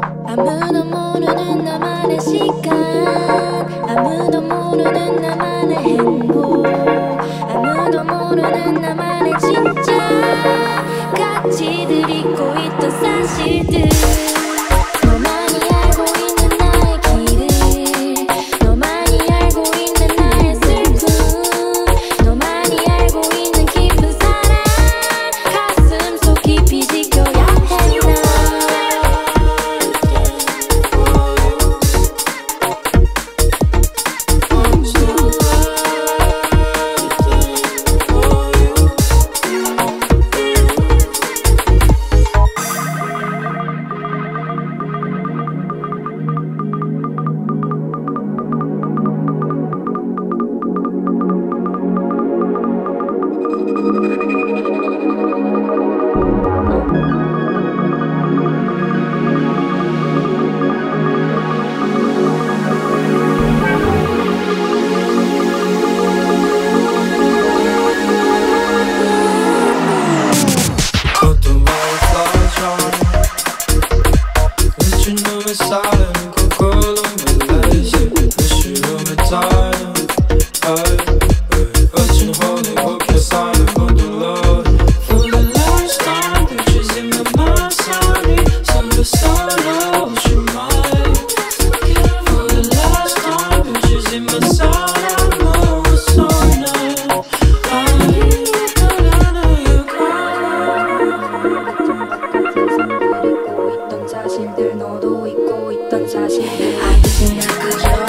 아무도 모르는 나만의 시간, 아무도 모르는 나만의 행복, 아무도 모르는 나만의 진짜 가치들 잊고 있던 사실들. 너만이 알고 있는 나의 길을, 너만이 알고 있는 나의 슬픔, 너만이 알고 있는 깊은 사랑, 가슴 속 깊이 지켜야 해 나. Silent, cold on my legs, wish you were my time. Watching holy, hope you're silent for the Lord. For the last time, bitches in my mind, sorry. Some of sorrow, she might. For the last time, bitches in my side, I know it's so nice. I need it, but I know you cry. 사실들 너도 잊고 있던 사실들. 아무튼 그저